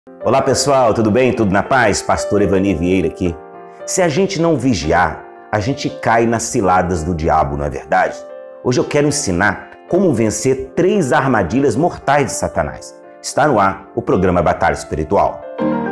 Olá pessoal, tudo bem? Tudo na paz? Pastor Evani Vieira aqui. Se a gente não vigiar, a gente cai nas ciladas do diabo, não é verdade? Hoje eu quero ensinar como vencer 3 armadilhas mortais de Satanás. Está no ar o programa Batalha Espiritual.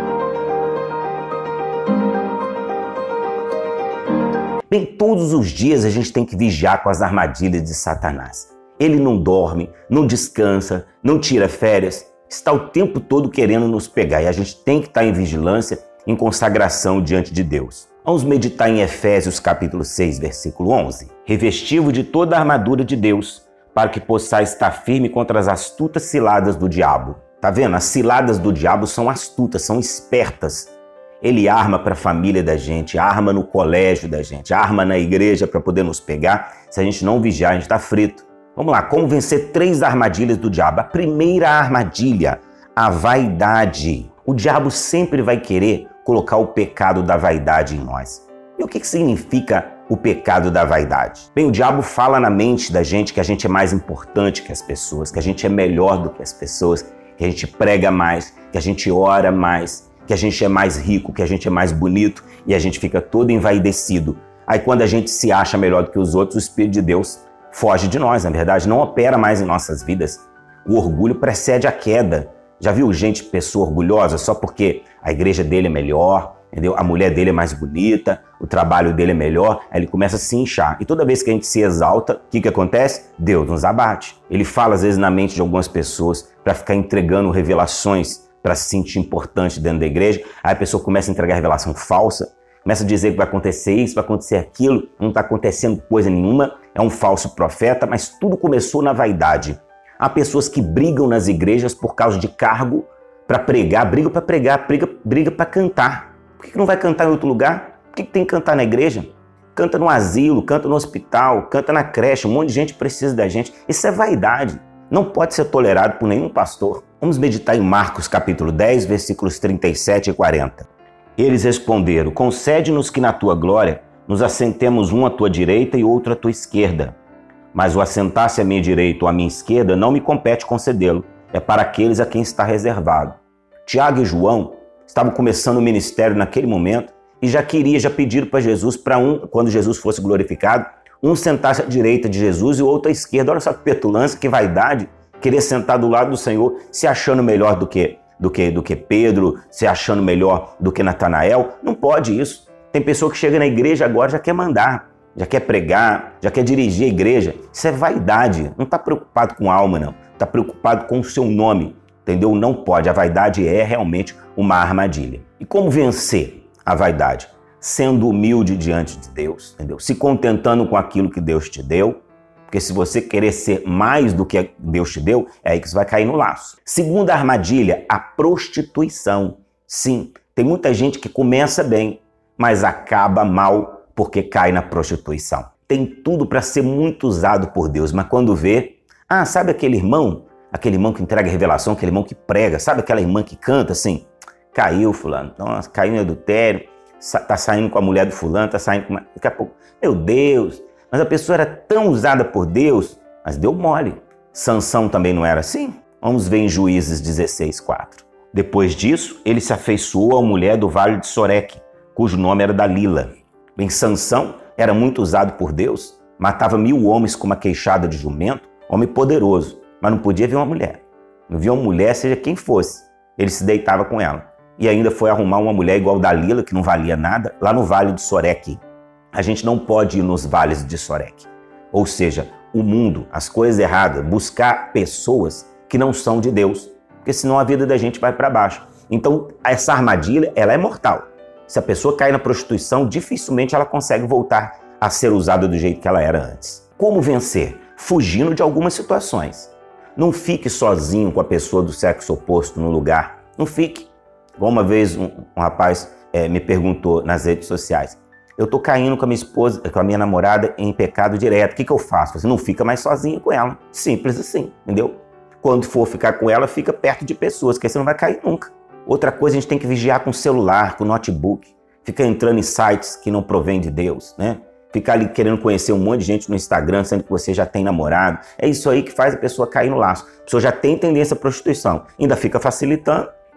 Bem, todos os dias a gente tem que vigiar com as armadilhas de Satanás. Ele não dorme, não descansa, não tira férias, está o tempo todo querendo nos pegar e a gente tem que estar em vigilância, em consagração diante de Deus. Vamos meditar em Efésios capítulo 6, versículo 11. Revesti-vos de toda a armadura de Deus, para que possais estar firme contra as astutas ciladas do diabo. Tá vendo? As ciladas do diabo são astutas, são espertas. Ele arma para a família da gente, arma no colégio da gente, arma na igreja para poder nos pegar. Se a gente não vigiar, a gente está frito. Vamos lá, como vencer 3 armadilhas do diabo? A primeira armadilha, a vaidade. O diabo sempre vai querer colocar o pecado da vaidade em nós. E o que significa o pecado da vaidade? Bem, o diabo fala na mente da gente que a gente é mais importante que as pessoas, que a gente é melhor do que as pessoas, que a gente prega mais, que a gente ora mais, que a gente é mais rico, que a gente é mais bonito e a gente fica todo envaidecido. Aí quando a gente se acha melhor do que os outros, o Espírito de Deus foge de nós, na verdade, não opera mais em nossas vidas. O orgulho precede a queda. Já viu pessoa orgulhosa só porque a igreja dele é melhor, entendeu? A mulher dele é mais bonita, o trabalho dele é melhor, aí ele começa a se inchar. E toda vez que a gente se exalta, o que acontece? Deus nos abate. Ele fala às vezes na mente de algumas pessoas para ficar entregando revelações para se sentir importante dentro da igreja. Aí a pessoa começa a entregar revelação falsa, começa a dizer que vai acontecer isso, vai acontecer aquilo, não está acontecendo coisa nenhuma, é um falso profeta, mas tudo começou na vaidade. Há pessoas que brigam nas igrejas por causa de cargo para pregar, briga para pregar, briga para cantar. Por que não vai cantar em outro lugar? Por que tem que cantar na igreja? Canta no asilo, canta no hospital, canta na creche, um monte de gente precisa da gente. Isso é vaidade. Não pode ser tolerado por nenhum pastor. Vamos meditar em Marcos capítulo 10, versículos 37 e 40. Eles responderam: concede-nos que na tua glória nos assentemos um à tua direita e outro à tua esquerda. Mas o assentar-se à minha direita ou à minha esquerda não me compete concedê-lo. É para aqueles a quem está reservado. Tiago e João estavam começando o ministério naquele momento e já pediram para Jesus, quando Jesus fosse glorificado, um sentar-se à direita de Jesus e o outro à esquerda. Olha só que petulância, que vaidade, querer sentar do lado do Senhor, se achando melhor do que Pedro, se achando melhor do que Natanael. Não pode isso. Tem pessoa que chega na igreja agora já quer mandar, já quer pregar, já quer dirigir a igreja. Isso é vaidade. Não está preocupado com a alma, não. Está preocupado com o seu nome, entendeu? Não pode. A vaidade é realmente uma armadilha. E como vencer a vaidade? Sendo humilde diante de Deus, entendeu? Se contentando com aquilo que Deus te deu. Porque se você querer ser mais do que Deus te deu, é aí que você vai cair no laço. Segunda armadilha, a prostituição. Sim, tem muita gente que começa bem, mas acaba mal porque cai na prostituição. Tem tudo para ser muito usado por Deus, mas quando vê, sabe aquele irmão que entrega revelação, aquele irmão que prega, sabe aquela irmã que canta assim? Caiu fulano, nossa, caiu em adultério, tá saindo com a mulher do fulano, tá saindo com daqui a pouco, meu Deus, mas a pessoa era tão usada por Deus, mas deu mole. Sansão também não era assim? Vamos ver em Juízes 16:4. Depois disso, ele se afeiçoou à mulher do vale de Soreque, cujo nome era Dalila. Bem, Sansão era muito usado por Deus, matava 1000 homens com uma queixada de jumento, homem poderoso, mas não podia ver uma mulher. Não via uma mulher, seja quem fosse, ele se deitava com ela. E ainda foi arrumar uma mulher igual Dalila, que não valia nada, lá no vale de Soreque. A gente não pode ir nos vales de Soreque. Ou seja, o mundo, as coisas erradas, buscar pessoas que não são de Deus, porque senão a vida da gente vai para baixo. Então, essa armadilha, ela é mortal. Se a pessoa cair na prostituição, dificilmente ela consegue voltar a ser usada do jeito que ela era antes. Como vencer? Fugindo de algumas situações. Não fique sozinho com a pessoa do sexo oposto no lugar. Não fique. Uma vez um rapaz me perguntou nas redes sociais: eu tô caindo com a minha esposa, com a minha namorada em pecado direto, o que eu faço? Você não fica mais sozinho com ela. Simples assim, entendeu? Quando for ficar com ela, fica perto de pessoas, que aí você não vai cair nunca. Outra coisa, a gente tem que vigiar com o celular, com o notebook. Fica entrando em sites que não provém de Deus, né? Ficar ali querendo conhecer um monte de gente no Instagram, sendo que você já tem namorado. É isso aí que faz a pessoa cair no laço. A pessoa já tem tendência à prostituição. Ainda fica facilitando.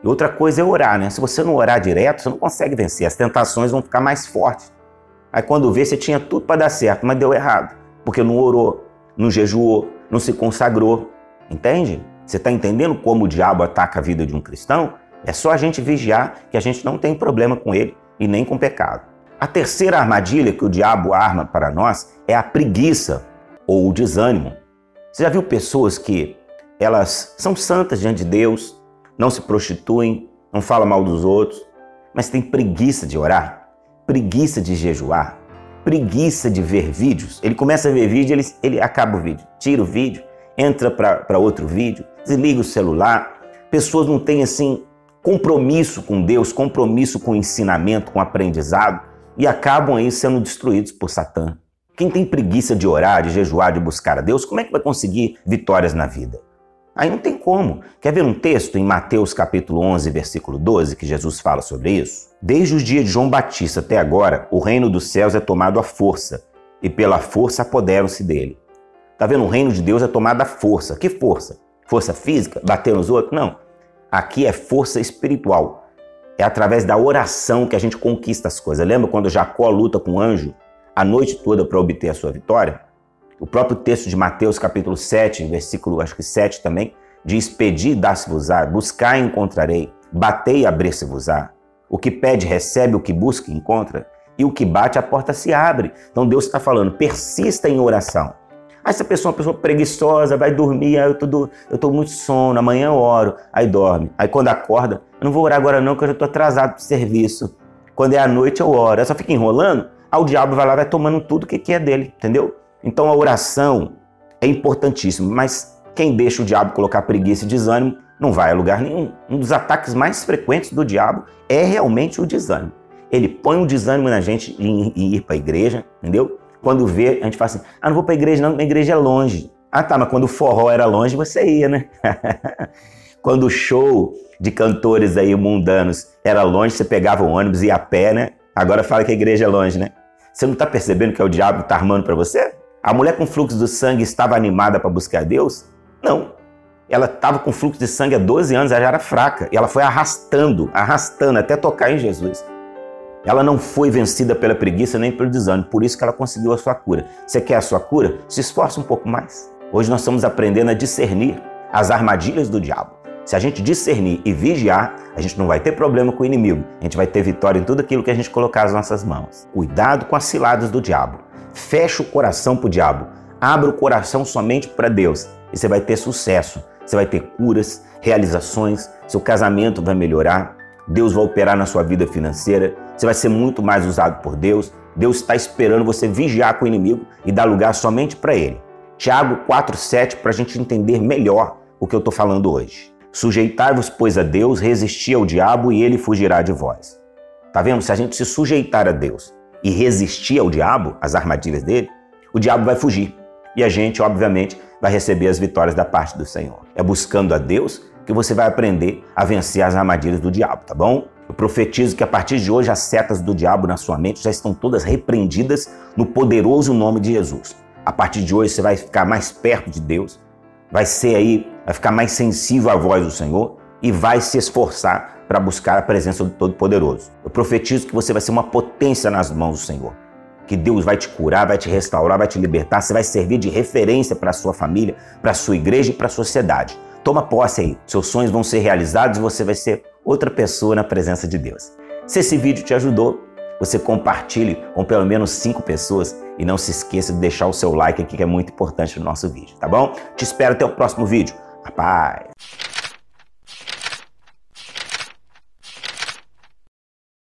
E outra coisa é orar, né? Se você não orar direto, você não consegue vencer. As tentações vão ficar mais fortes. Aí quando vê, você tinha tudo para dar certo, mas deu errado. Porque não orou, não jejuou, não se consagrou. Entende? Você está entendendo como o diabo ataca a vida de um cristão? É só a gente vigiar que a gente não tem problema com ele e nem com pecado. A terceira armadilha que o diabo arma para nós é a preguiça ou o desânimo. Você já viu pessoas que elas são santas diante de Deus, não se prostituem, não falam mal dos outros, mas tem preguiça de orar, preguiça de jejuar, preguiça de ver vídeos. Ele começa a ver vídeo, ele acaba o vídeo, tira o vídeo, entra para outro vídeo, desliga o celular. Pessoas não têm assim compromisso com Deus, compromisso com o ensinamento, com o aprendizado e acabam aí sendo destruídos por Satã. Quem tem preguiça de orar, de jejuar, de buscar a Deus, como é que vai conseguir vitórias na vida? Aí não tem como. Quer ver um texto em Mateus capítulo 11, versículo 12, que Jesus fala sobre isso? Desde os dias de João Batista até agora, o reino dos céus é tomado à força, e pela força apoderam-se dele. Tá vendo? O reino de Deus é tomado à força. Que força? Força física? Bater nos outros? Não. Aqui é força espiritual. É através da oração que a gente conquista as coisas. Lembra quando Jacó luta com o anjo a noite toda para obter a sua vitória? O próprio texto de Mateus capítulo 7, versículo acho que 7 também, diz: pedi, dá-se-vos-á, buscai, encontrarei, batei e abrir-se-vos-á. O que pede, recebe, o que busca, encontra, e o que bate, a porta se abre. Então Deus está falando, persista em oração. Aí essa pessoa é uma pessoa preguiçosa, vai dormir, aí eu tô muito sono, amanhã eu oro, aí dorme. Aí quando acorda, eu não vou orar agora não, que eu já estou atrasado para o serviço. Quando é à noite eu oro, aí só fica enrolando, aí o diabo vai lá, vai tomando tudo que é dele, entendeu? Então a oração é importantíssima, mas quem deixa o diabo colocar preguiça e desânimo não vai a lugar nenhum. Um dos ataques mais frequentes do diabo é realmente o desânimo. Ele põe um desânimo na gente em ir para a igreja, entendeu? Quando vê, a gente fala assim, não vou para a igreja não, minha igreja é longe. Ah tá, mas quando o forró era longe, você ia, né? Quando o show de cantores aí mundanos era longe, você pegava o ônibus e ia a pé, né? Agora fala que a igreja é longe, né? Você não está percebendo que é o diabo que está armando para você? A mulher com fluxo do sangue estava animada para buscar Deus? Não. Ela estava com fluxo de sangue há 12 anos, ela já era fraca. E ela foi arrastando até tocar em Jesus. Ela não foi vencida pela preguiça nem pelo desânimo, por isso que ela conseguiu a sua cura. Você quer a sua cura? Se esforce um pouco mais. Hoje nós estamos aprendendo a discernir as armadilhas do diabo. Se a gente discernir e vigiar, a gente não vai ter problema com o inimigo. A gente vai ter vitória em tudo aquilo que a gente colocar nas nossas mãos. Cuidado com as ciladas do diabo. Fecha o coração para o diabo. Abra o coração somente para Deus. E você vai ter sucesso. Você vai ter curas, realizações. Seu casamento vai melhorar. Deus vai operar na sua vida financeira. Você vai ser muito mais usado por Deus. Deus está esperando você vigiar com o inimigo e dar lugar somente para ele. Tiago 4,7 para a gente entender melhor o que eu estou falando hoje. Sujeitai-vos, pois, a Deus, resisti ao diabo e ele fugirá de vós. Tá vendo? Se a gente se sujeitar a Deus e resistir ao diabo, às armadilhas dele, o diabo vai fugir. E a gente, obviamente, vai receber as vitórias da parte do Senhor. É buscando a Deus que você vai aprender a vencer as armadilhas do diabo, tá bom? Eu profetizo que a partir de hoje as setas do diabo na sua mente já estão todas repreendidas no poderoso nome de Jesus. A partir de hoje você vai ficar mais perto de Deus, vai ficar mais sensível à voz do Senhor e vai se esforçar para buscar a presença do Todo-Poderoso. Eu profetizo que você vai ser uma potência nas mãos do Senhor, que Deus vai te curar, vai te restaurar, vai te libertar, você vai servir de referência para a sua família, para a sua igreja e para a sociedade. Toma posse aí, seus sonhos vão ser realizados e você vai ser outra pessoa na presença de Deus. Se esse vídeo te ajudou, você compartilhe com pelo menos 5 pessoas e não se esqueça de deixar o seu like aqui que é muito importante no nosso vídeo, tá bom? Te espero até o próximo vídeo. A paz!